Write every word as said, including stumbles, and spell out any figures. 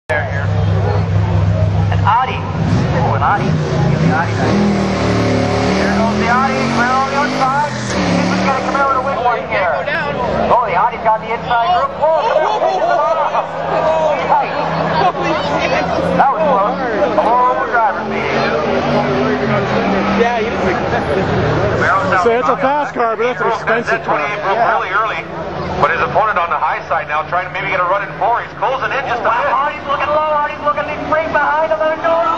There, here. An Audi. Oh, an Audi. Give the Audi back. Here goes the Audi. Camaro on the outside. He's got a Camaro to win one here. Go down. Oh, the Audi's got the inside group. Whoa, that was close. Oh, driver's meeting. Yeah, you didn't So it's a fast car, but that's an expensive car. Yeah. Really early, but his opponent on the high side now trying to maybe get a run in four. He's closing in just a bit. Hardy's looking low. Hardy's looking. He's right behind him.